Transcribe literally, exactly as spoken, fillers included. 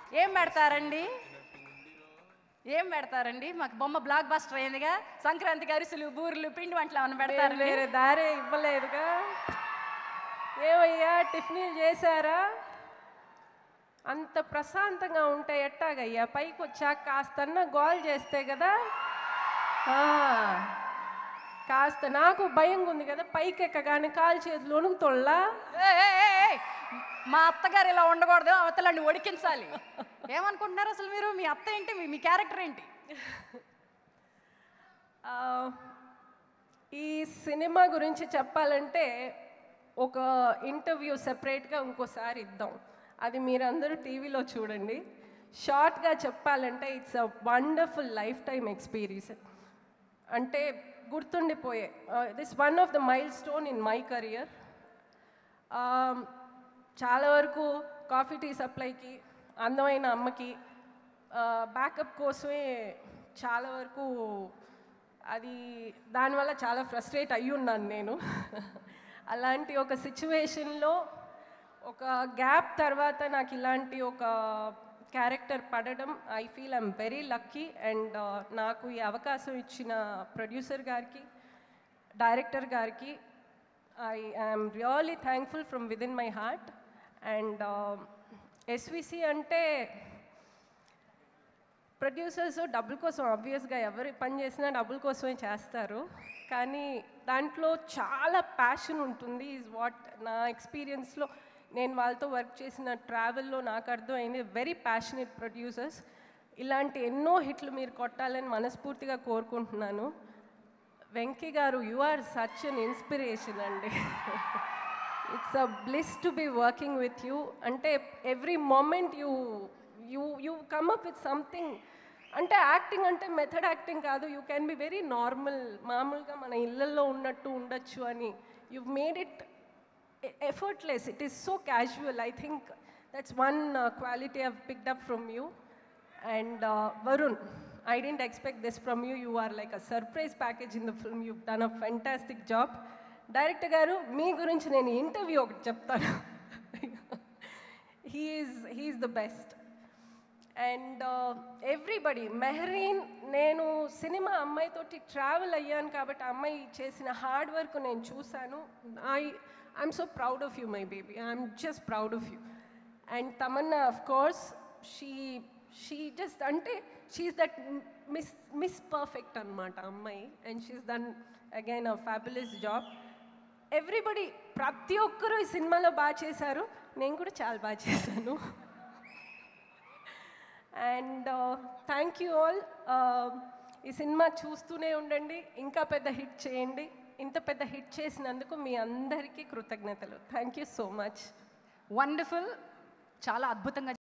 ఏం పెడతారండి ఏం పెడతారండి మాకు బొమ్మ బ్లాక్ బస్టర్ అయిందిగా సంక్రాంతి అరిసెలు బూరెలు పిండి వంటలు ఏమైనా పెడతారు వేరే దారే ఇవ్వలేదుగా ఏమయ్యా టిఫిన్లు చేశారా అంత ప్రశాంతంగా ఉంటే ఎట్టాగయ్యా పైకి వచ్చాక కాస్తన్నా గోల్ చేస్తే కదా కాస్త నాకు భయంగా ఉంది కదా పైకి ఎక్కగానే కాలు చేతులు వణుకుతోళ్ళా మా అత్తగారు ఇలా ఉండకూడదు అవతలని ఒడికించాలి ఏమనుకుంటున్నారు అసలు మీరు మీ అత్త ఏంటి మీ క్యారెక్టర్ ఏంటి ఈ సినిమా గురించి చెప్పాలంటే ఒక ఇంటర్వ్యూ సెపరేట్గా ఇంకోసారి ఇద్దాం అది మీరందరూ టీవీలో చూడండి షార్ట్గా చెప్పాలంటే it's a wonderful lifetime experience అంటే గుర్తుండిపోయే this one of the milestone in my career చాలా వరకు కాఫీ టీ సప్లైకి అందమైన అమ్మకి బ్యాకప్ కోసమే చాలా వరకు అది దానివల్ల చాలా ఫ్రస్ట్రేట్ అయ్యి ఉన్నాను నేను అలాంటి ఒక సిచ్యువేషన్లో ఒక గ్యాప్ తర్వాత నాకు ఇలాంటి ఒక క్యారెక్టర్ పడడం I feel I'm very lucky and నాకు ఈ అవకాశం ఇచ్చిన ప్రొడ్యూసర్ గారికి డైరెక్టర్ గారికి I I'm really thankful from within my heart and SVC అంటే ప్రొడ్యూసర్స్ డబ్బుల కోసం ఆబ్వియస్గా ఎవరు పని చేసినా డబ్బుల కోసమే చేస్తారు కానీ దాంట్లో చాలా ప్యాషన్ ఉంటుంది ఈజ్ వాట్ నా ఎక్స్పీరియన్స్లో నేను వాళ్ళతో వర్క్ చేసిన ట్రావెల్లో నాకు అర్థమైంది వెరీ ప్యాషనేట్ ప్రొడ్యూసర్స్ ఇలాంటి ఎన్నో హిట్లు మీరు కొట్టాలని మనస్ఫూర్తిగా కోరుకుంటున్నాను వెంకీ గారు you are such an inspiration అండి it's a bliss to be working with you అంటే every moment you you you come up with something అంటే యాక్టింగ్ అంటే మెథడ్ యాక్టింగ్ కాదు you can be very normal మామూలుగా మన ఇళ్ళల్లో ఉన్నట్టు ఉండొచ్చు అని you made it effortless. It is so casual. I think that's one uh, quality I've picked up from you. And uh, Varun, I didn't expect this from you. You are like a surprise package in the film. You've done a fantastic job. Director garu, me gurinchi nenu interview okati cheptanu. He is he is the best. And uh, everybody, Mehreen, నేను సినిమా అమ్మాయితోటి travel అయ్యాను కాబట్టి అమ్మాయి చేసిన hard work నేను చూశాను I I'm so proud of you my baby I'm just proud of you and Tamannaah of course she she just అంటే she's that miss miss perfect అనమాట అమ్మాయి and she's done again a fabulous job everybody ప్రతి ఒక్కరూ ఈ సినిమాలో బాగా చేశారు నేను కూడా చాలా బాగా చేశాను అండ్ థ్యాంక్ యూ ఆల్ ఈ సినిమా చూస్తూనే ఉండండి ఇంకా పెద్ద హిట్ చేయండి ఇంత పెద్ద హిట్ చేసినందుకు మీ అందరికీ కృతజ్ఞతలు thank you so much wonderful చాలా అద్భుతంగా